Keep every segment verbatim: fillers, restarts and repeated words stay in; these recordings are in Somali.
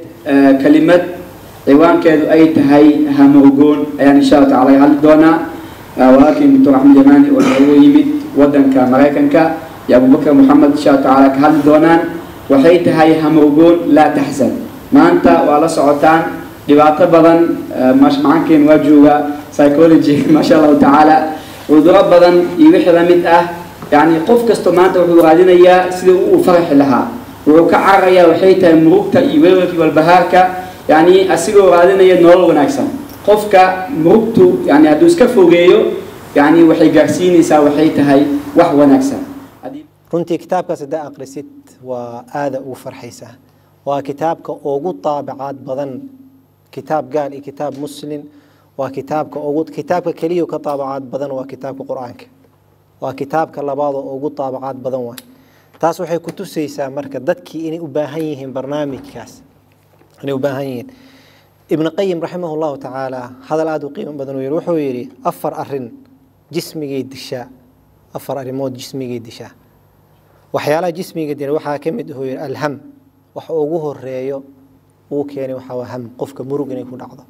كلمة عوان كذو أي تهي هموجون يعني إن شاء الله تعالى هل دونا ولكن دكتور أحمد جماني وهو يمد ودن كمراكن كا يا أبو بكر محمد إن شاء الله تعالى هل دونان وحي تهي هموجون لا تحزن ما أنت ولا صعوتان لبعض بدن مش معك وجوه سايكولوجي ما شاء الله تعالى وضرب بدن يبيح لمدة يعني قف كستمات وحوالينا يا سلو وفرح لها وكعر يا وحيتها مروكتا يبيرك والبهاركا يعني أسيرو وحوالينا يا نور ونكسم قف كمروكتو يعني أدوس كفوجيو يعني وحي جارسيني سا وحيتها هاي وح ونكسم. runtii kitaabkaas haddaa aqrisid waa aada ugu farxaysaa waa kitaabka ugu taabacaad badan kitaab gaal iyo kitaab muslim waa kitaabka ugu kitaabka kaliya ka taabacaad badan waa kitaabka quraanka waa kitaabka labaad oo ugu taabacaad badan waa taas waxay ku tusaysaa marka dadkii inay u baahan yihiin barnaamijkaas inay u baahan yihiin ibn qayyim rahimahullahu ta'ala hadal aad u qiimo badan oo wuxuu yiri afar arin jismigii disha afar arimood jismigii disha waxyaalaha jismiga dira waxa ka mid ah alham wax ugu horeeyo uu keenay waxa waa ham qofka murug inay ku dhacdo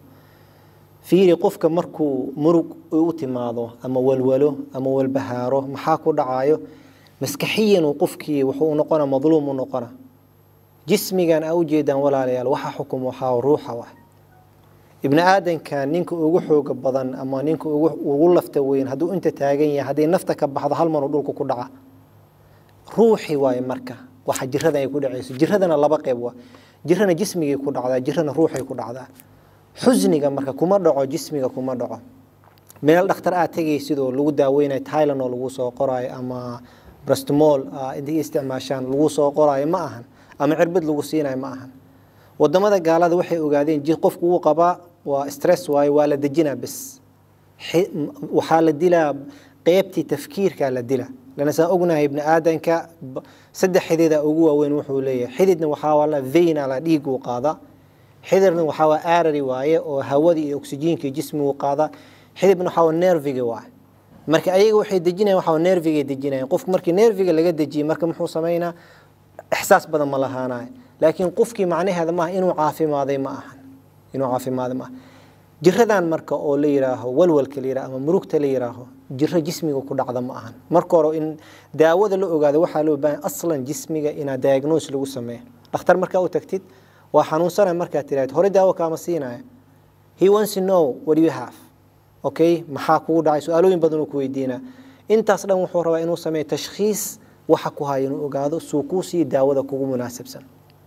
fiiri qofka markuu murug u timaado ama walwalo ama walbahaaro maxaa ku dhacayo maskaxiyan qofkii wuxuu noqona madluum u noqona jismigan au jeedan walaalayaal waxa xukum waxa ruuxa waa ibn aadan kan ninka ugu xoog badan ama ninka ugu ugu lafta weyn haduu inta taagan yahay hadii nafta ka baxdo hal mar dhulka ku dhaca ruuxi waay marka waxa jirada ay ku dhacayso jiradana laba qayb waa jirana jismiga ku dhacda jirana ruuxi ku dhacda xusniga marka kuma dhaco jismiga kuma dhaco meel dhakhtar aad tagaysid oo lagu daaweynay Thailand oo lagu soo qoray ama Bristol intii isticmaashaan lagu soo qoray ma ahan ama cirbad lagu siinay ma ahan wadamada gaalada waxay ogaadeen jir qofku uu qaba waa stress waay waa la dejina bas waxa la dilaa qaybtii tafkiirka la dilaa لأن سأقولنا ابن آدم ك سد حديد أجوا وين وحولية حديدنا وحاول فين على ديق وقاضى حدرنا وحاول آر رواية وهودي أكسجين كجسم وقاضى حديدنا وحاول نيرفي جواه مرك أي واحد دجينا وحاول نيرفي دجينا قف مرك نيرفي اللي قد دجي مرك محوس مينا إحساس بدل ما لهانا لكن قفك معناه هذا ما إنه عافي ماضي ما أحن إنه عافي ماضي ما جردان مرك أو ليراه والول كليراه أما مروك تليراه جرة جسمي وكل عظم ما أهن مركورو إن داود اللي أوجاد وحلو بان أصلا جسمي إن دايجنوس لو سماه أختار مركا أو تكتيد وحنون صار مركا تريد هوري داو كامسينا he wants to know what do you have okay محاكو داعي سؤالين بدنو كويدينا أنت أصلا وحورا إنه سماه تشخيص وحكو هاي إنه أوجاده سوكوسي داود كوجو مناسب سن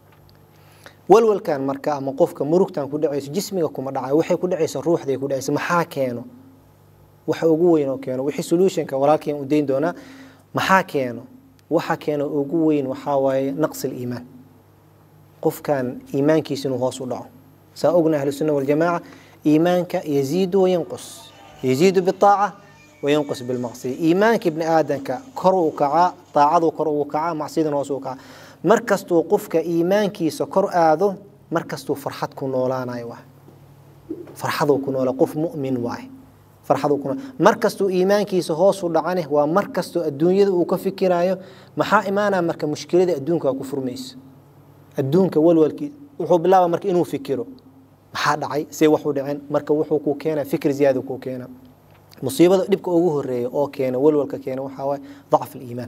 والول كان مركا موقفك مروكتان كل عيس جسمي كم داعي وحي كل عيس الروح ذي كل عيس محاكينه waxa ugu weyn oo keeno wixii solution-ka walaalkeen u deyn doona maxaa keeno waxa keeno ugu weyn waxa waaye naqs iimaan qofkan iimaankiisa inuu hoos u dhaco saa ogna ahlu sunna wal jamaa iimaanka yaziidu wa yanqus yaziidu bi taa'a wa yanqus bil ma'siyah iimaanka ibn aadanka kor u kaca taacadu kor u kaca macsiidana hoos u kaca markastuu qofka iimaankiisa kor aado markastuu farxad ku noolaanayo waa farxadu ku noolaa qof mu'min waay farxadu kuna markastuu iimaankiisa hoos u dhacane waa markastuu adduunyada uu ka fikiraayo maxaa imaana marka mushkilada adduunka ku furmayso adduunka walwalkii wuxuu bilaabaa marka inuu fikiro maxaa dhacay see wax u dhaceen marka wuxuu ku keenaa fikir ziyaado ku keenaa musiibada dibka ugu horeeyo oo keena walwalka keena waxa waay ضعف الايمان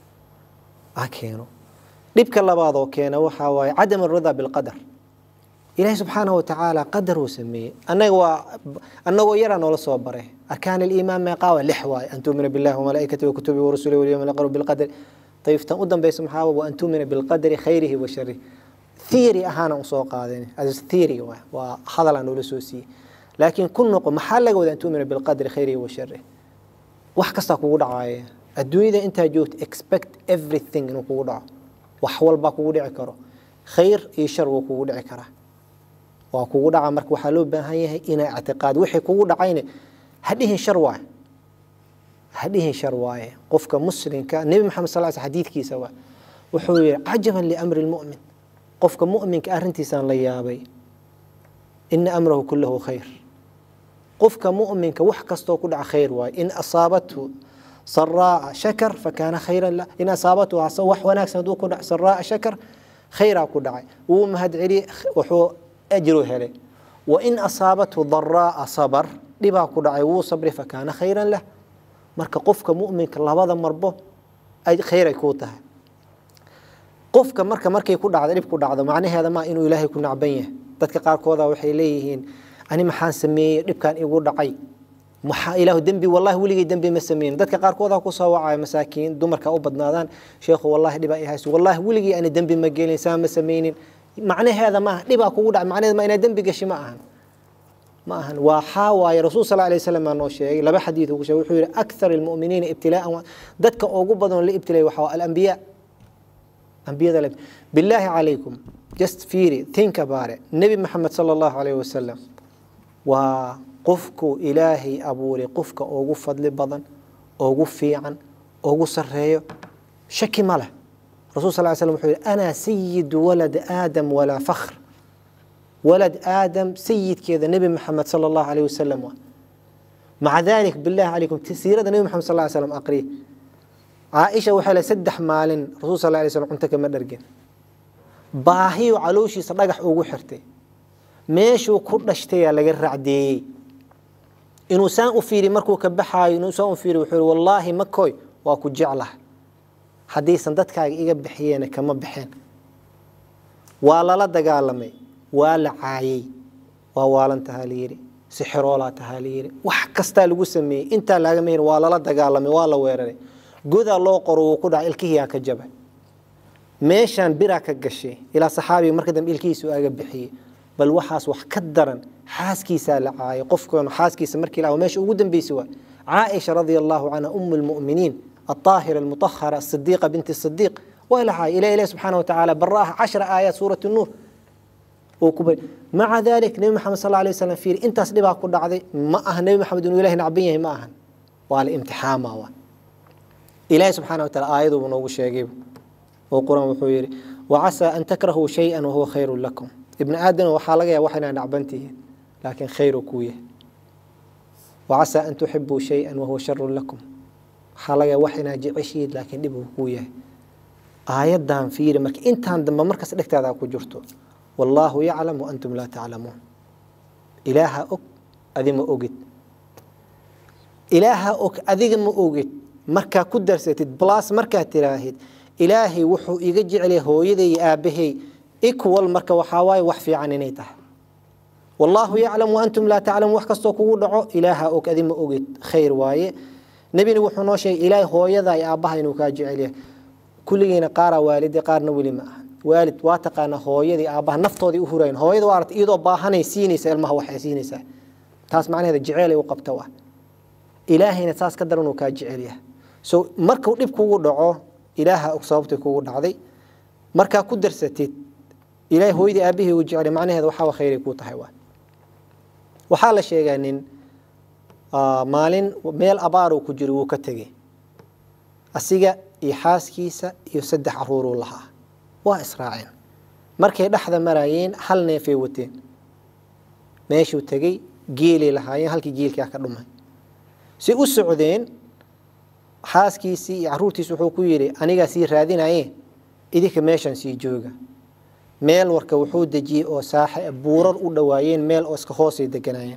aa keeno dibka labaad oo keena waxa waay عدم الرضا بالقدر إلهي سبحانه وتعالى قدر وسميه أنا و أنا ويرى نول صبره أركان الإيمان ما قاوى لحواي أن تؤمن بالله وملائكته وكتبه ورسله واليوم الآخر بالقدر طيب تقدم باسم حاوى وأن تؤمن بالقدر خيره وشره ثيري أهانا وسوق هذا هذا ثيري وحضر نول سوسي لكن كل نقطة محل جود أن تؤمن بالقدر خيره وشره وحكستك وضعه الدنيا إذا أنت جوت expect everything إنه وضعه وحول باك وضع كره خير يشر وضع كره وكوجو دعا مرك وحلو بهاي إنا اعتقاد وحي كوجو دعينه هذه شرواي هذه شرواي قفك مسلم كان نبي محمد صلى الله عليه وسلم حديث كي سوا وحوي عجبا لأمر المؤمن قفك مؤمن كأرنتي سان ليابي إن أمره كله خير قفك مؤمن كوحكستو كل خير واي إن أصابته سراء شكر فكان خيرا له إن أصابته صوح وناك سندوك سراء شكر khayraa ku dhacay wuu mahadceli wuxuu ajru helay wa in asaabathu daraa sabar dhibaa ku dhacay wuu sabri fakaana khayran lah marka qofka mu'minka labada marbo ay khayray ku tahay qofka marka markay ku dhacdo dhib ku dhacdo macnaheeda ma inuu ilaahay ku nacban yahay dadka qaar kooda waxay leeyihiin ani maxaan sameeyay dhibkan igu dhacay maxaa ilaahu dambi wallahi weligay dambi ma sameeyay dadka qaar kooda ku soo wacay masaakiin dumarka u badnaadaan sheekhu wallahi dhiba ay hayso wallahi weligay ani dambi ma geelin saa ma sameeynin macnaheeda ma dhiba kugu dhacay macnaheeda ma ina dambi gashi ma ahan ما أهن وحاوى رسول صلى الله عليه وسلم أنه شيء لبا حديث وشيء أكثر المؤمنين ابتلاء ذاتك أوجبضا لابتلاء وحاوى الأنبياء أنبياء ذلك بالله عليكم just fear it think about it النبي محمد صلى الله عليه وسلم وقفك إلهي أبوري قفك أوجب فضل بضن أوجب فيعا أوجب سرية شك ماله رسول صلى الله عليه وسلم يقول أنا سيد ولد آدم ولا فخر ولد آدم سيد كذا نبي محمد صلى الله عليه وسلم مع ذلك بالله عليكم تسيرة نبي محمد صلى الله عليه وسلم أقريه عائشة وحلا سدح مال رسول صلى الله عليه وسلم أنت كما درجين باهي وعلوشي صدقح أوجو حرتي ماشو كل اشتيا لجر عدي إنه سان أفيري مركو كبحها إنه سان أفيري وحول والله مكوي واكو جعله حديثا دتك إيجاب بحيانا كما بحين ولا لا دقالمي ولا عاي ووالا تهاليري سحرولا تهاليري وحكستا لغو سمي انت لاغمير ولا لا دغالمي ولا ويرري غودا لو قرو كدا الكيا كجبا ميشان بيرا كغشي الى صحابي مركدم الكيسو اغا بخي بل وحاس wax ka daran xaaskiisa la caay qofkan xaaskiisa markii la meesha ugu dambeysay عائشه رضي الله عنها ام المؤمنين الطاهره المطهره الصديقه بنت الصديق ولا عاي الى الله سبحانه وتعالى براها عشر ايات سوره النور وكبر مع ذلك نبي محمد صلى الله عليه وسلم في انت سدبا ku dhacday ma ah nabi maxamed inuu ilaahay nacban yahay ma ahan wala imtixaan waa ilaahay subhanahu wa ta'ala aayadu uu noogu sheegay oo quraan wuxuu yiri wa asa an takrahu shay'an wa huwa khayrun lakum ibn aadan waxa laga yaabaa waxayna nacbantihiin laakiin khayru ku yahay wa asa an tuhibbu shay'an wa huwa sharrun lakum waxa laga yaabaa waxayna jeceshiid laakiin dib uu ku yahay aayadan fiir marka intaan dambe markaas dhigtaada ku jirto والله يعلم وأنتم لا تعلمون إله أك أذي ما أوجد إله أك أذي ما أوجد مركا كدر ستد بلاس مركا تراهد إلهي وحو يجي عليه هو يدي أبيه إكوال مركا وحواي وحفي عن نيته والله يعلم وأنتم لا تعلمون وحكستوك ودعو إله أك أذي ما أوجد خير واي نبي وحنا شيء إله هو يدي أباه نكاجي عليه كل جينا قارا والدي قارنا ولي معه والد واتقانا هويدي اباه نفتودي u hureen hooyadu waarad iyadoo baahanay siinaysa ilmaha waxay siinaysa taas macnaheedu jacayl ay u qabto waa ilaahayna taas ka daran oo ka jacayl yahay so markuu dib kugu dhaco ilaaha og sababtay kugu dhacday marka ku darsatid ilaahay hooyadii aabihii uu jacayl macnaheedu waxa waa khayr ku tahay waa waxa la sheeganin maalin meel abaar uu ku jiro uu ka tagay asiga iyo xaaskiisa iyo saddex caruur uu lahaa waa israaceen markay dhaxda maraayeen hal neefay wateen meeshuu tagay geelay lahaayeen halkii geelka ka dhumay si u socdeen xaaskiisii iyo caruurtiisu wuxuu ku yiri aniga sii raadinayeen idinka meeshan sii jooga meel warka wuxuu dajiyay oo saaxiib buurar u dhawaayeen meel oo iska hoosay deganayeen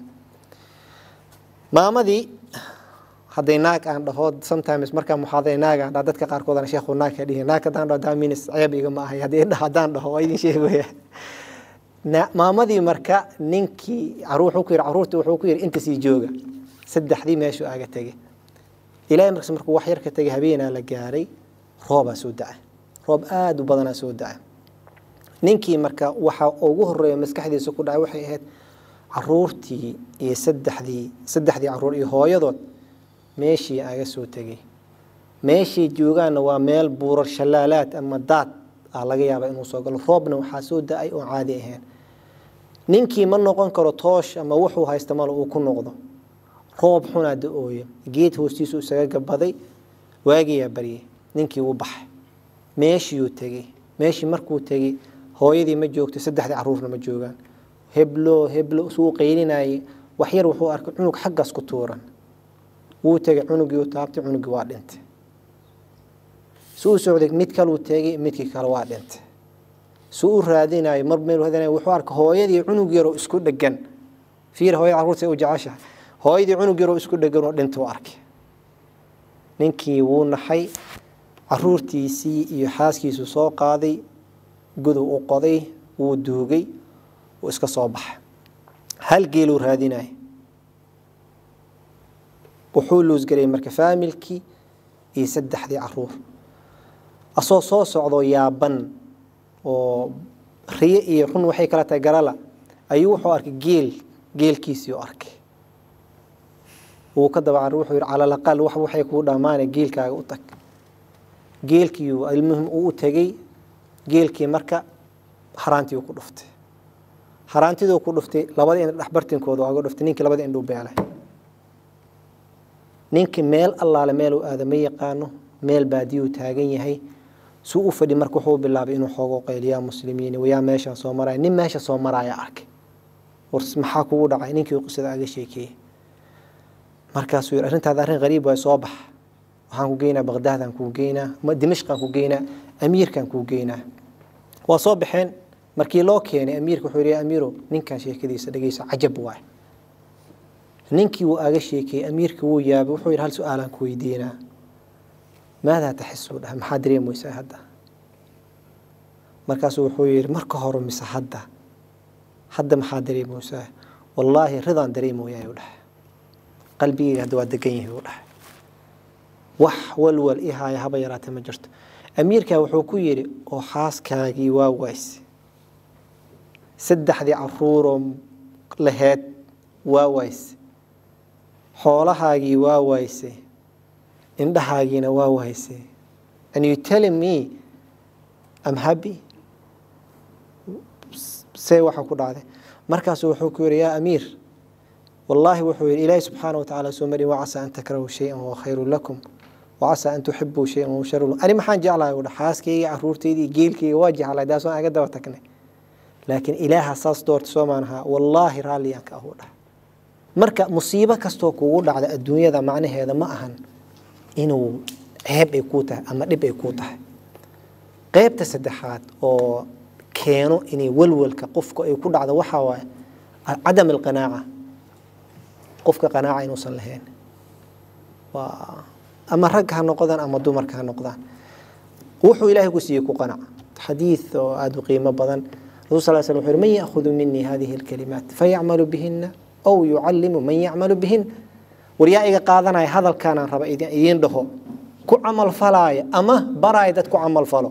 maamadii haday naag aan dhaho sometimes marka muxaaday naag aan dadka qaar koodana sheekhu naag ka dhigay naag ka daan dhaho daaminis ceeb iga ma ahay hadii dhahdaan dhaho waa idin sheegaya maamadii marka ninkii caruur wuxuu ku yiri caruurtu wuxuu ku yiri inta sii jooga saddexdii meeshu aaga tagay ilaa markaas markuu wax yar ka tagay habeenaa la gaaray roob soo dacay roob aad u badan soo dacay ninkii marka waxa ugu horeeyay maskaxdiisa ku dhacay waxay ahayd caruurtii iyo saddexdii saddexdii caruur iyo hooyadood meeshii aga soo tagay meeshii joogaana waa meel buurar shalaalaad ama daad ah laga yaabaa inuu soo galo roobna waxa soo daay oo caadi ahayn ninkii ma noqon karo toosh ama wuxuu haysta mal uu ku noqdo roob xuna da'ooyo geed hoostiisu isaga gabaday waagiya bariyay ninkii uu baxay meeshii uu tagay meeshii markuu tagay hooyadii ma joogto saddexdii caruurna ma joogaan heblo heblo soo qeylinay wax yar wuxuu arkay cunug xaggaas ku tuuran wuu tagay cunugii uu taabtay cunugii waa dhintay soo socday mid kale uu tagay midkii kale waa dhintay suu raadinayo mar meel hadana wuxuu arka hooyadii cunug yar oo isku dhagan fiir hooyada carruurta u jeceshahay hooyadii cunug yar oo isku dhagan oo dhinto arkay ninkii wuu naxay carruurtiisii iyo xaaskiisu soo qaaday gudu u qoday wuu duugay oo iska soo baxay hal geel uu raadinay wuxuu luus galay marka faamilkii iyo saddexdii carruur asoo soo socdo yaaban oo riye iyo run waxay kala tahay garala ayuu wuxuu arkay geel geelkiisii oo arkay uu ka daba wuxuu yiri cala laqal wax waxay ku dhamaanay geelkaaga u tag geelkii uu ilmuhum uu tagay geelkii marka haraantii ku dhuftay haraantii ku dhuftay labada in dhaxbartinkooda uga dhuftay ninkii labada indhuu beelay ninkii meel allaale meel uu aadamay yaqaano meel baadiyo taagan yahay suu u fadhi marka wuxuu bilaabay inuu xoogo qeyliya muslimiin waya meesha soo maray nin meesha soo maraya arkay wars maxaa kugu dhacay ninkii qisada aga sheekay markaas uu arintaada arin qariib way soo bax waxaan ku geynaa Baghdad aan ku geynaa ma Dimashq aan ku geynaa amiirkan ku geynaa waa soo baxeen markii loo keenay amiirku wuxuu yiri amiiro ninkan sheekadiisa dhageyso cajab waay ninkii uu aga sheekay amiirku wuu yaabay wuxuu yiri hal su'aal aan ku weydiinaa ماذا تحسون هم حادرين موسى هذا مركز وحوير مركه هرم مسحدة حدا محادري موسى والله رضا دريم ويا يولح قلبي هدوا دقيه يولح وح والول إيه هاي هبيرات مجرت أمير كا وحكوير وحاس كاجي واويس سدح ذي عفورم لهات واويس حولها جي واويسي indhahaagina waa wahaysay and you telling me I'm happy say waxa ku dhacday markaas wuxuu ku yiri yaa amiir wallahi wuxuu yiri ilaahay subhanahu wa ta'ala soo mari wa asa an takrahu shay'an wa khayrun lakum wa asa an tuhibbu shay'an wa sharrun ani maxaan jeclahay wada xaaskayga carruurtayda geelkayga waa jeclahay daasoo aga daba tagnay laakiin ilaaha saas doorto soo maanaha wallahi raaliyan ka ahu dhax marka musiibo kasto kugu dhacda adduunyada macnaheeda ma ahan inuu ceeb ay ku tahay ama dhib ay ku tahay qaybta saddexaad oo keeno inay walwalka qofka ay ku dhacdo waxa waay adam alqanaaca qofka qanaaca inuu san lahayn waa ama rag ha noqdaan ama dumar ha noqdaan wuxuu ilaahay ku siiyay ku qanaac xadiis oo aad u qiimo badan rasuul sallallahu alayhi wasallam man ya'khudhu minni hadhihi alkalimat fay'malu bihinna aw yu'allimu man ya'malu bihinna وريائي قادنا هذا الكلام ربا إيدين ده كو عمل فلاي أما براي دت كو عمل فلو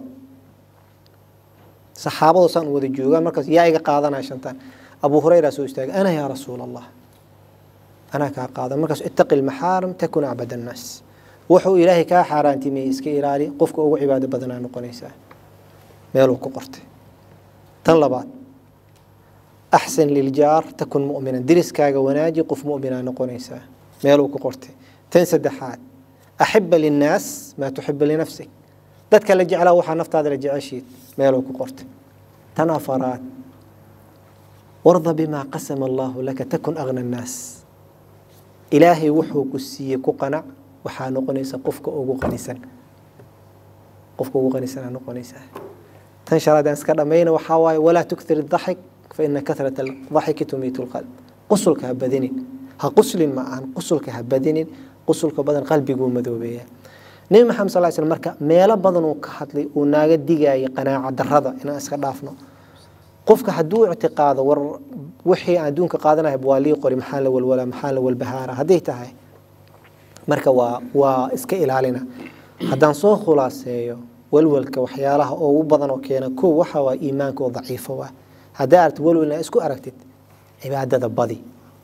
صحابة وصان وذي جوجا مركز يائي قادنا شنتان أبو هريرة سوستاج أنا يا رسول الله أنا كقادم مركز اتق المحارم تكون عبد الناس وحو إلهي كحاران تميز كإلالي قفك أو عبادة بدنا نقنيسا ميلو كقرت تنلبات أحسن للجار تكون مؤمنا درس كاجا وناجي قف مؤمنا نقنيسا ميلو كقرتي تنسى الدحات أحب للناس ما تحب لنفسك ذاتك اللي جعله وحا نفط هذا اللي جعل شيء ميلو كقرتي تنافرات وارضى بما قسم الله لك تكن أغنى الناس إلهي وحو كسي كقنع وحا نقنيسا قفك أوغو قنيسا قفك أوغو قنيسا نقنيسا تنشر هذا أنسكار أمين وحاواي ولا تكثر الضحك فإن كثرة الضحك تميت القلب قصلك هبذينين ها قسل معان قسلك هبدين قسلك بدن قلبي جو مذوبية نبي محمد صلى الله عليه وسلم مركا ميلا بدن وكحطلي وناقة دقاي قناعة درضة إن أسكر دافنا قفك هدو اعتقاد ور وحي عندونك قادنا بوالي قري محل والولا محل والبهارة هديتها هاي مركا و واسكيل علينا هدان صو خلاصيو والولك وحيالها أو بدن وكينا كو وحوا إيمانك ضعيفة هدارت والولنا اسكو أركتت عبادة بدي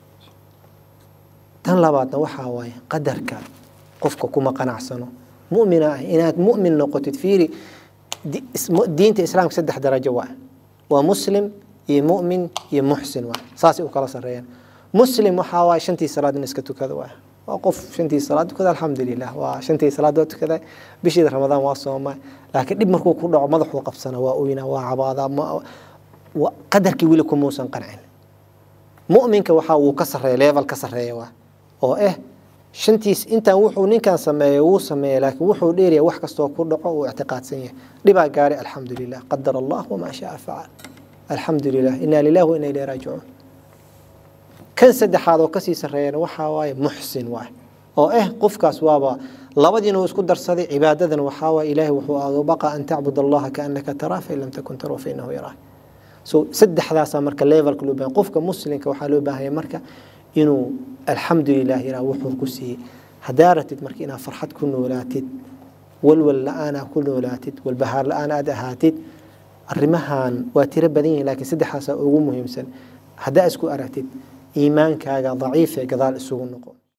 tan labaadna waxa waaye qadarka qofka kuma qanacsano mu'mina inaad mu'min noqotid fiiri diinta islaamka saddex darajo waa waa muslim iyo mu'min iyo muhsin waa saasi u kala sareeyaan muslim waxa waaye shantii salaad in iska tukado waa waa qof shantii salaad tukada alxamdulillah waa shantii salaad tukada bishii ramadaan waa soomay laakiin dib markuu ku dhaco madaxu qabsana waa oyna waa cabaada qadarkii wili kuma uusan qancin mu'minka waxa uu ka sareeyo level ka sareeyo waa oo eh shantiis intaan wuxuu ninkan sameeyay wuu sameeyay laakiin wuxuu dheeriyaa wax kastoo ku dhaco uu ictiqaadsan yahay dhibaa gaari alxamdulilah qadar allah wamaa shaa facal alxamdulilah inaa lilahi wa inaa ilayhi raajicuun kan saddexaad oo kasii sarreeyana waxaa waaye muxsin waay oo eh qofkaas waaba labadiina uu isku darsaday cibaadadana waxaa waaye ilaahay wuxuu aaga baqa an tacbud allaha kaannaka taraa fain lam takun taraa fainahu yaraak so saddexdaasaa marka levelka loo baahan qofka muslimka waxaa loo baahanya marka inuu alxamdulilah yiraah wuxuu ku siiyey haddaa ratid marka inaad farxad ku noolaatid walwal la-aanaa ku noolaatid walbahaar la-aan aad ahaatid arrimahan waa tiro badan yihin laakiin saddexdaasaa ugu muhiimsan haddaa isku aragtid iimaankaaga daciif ee gadaal isugu noqo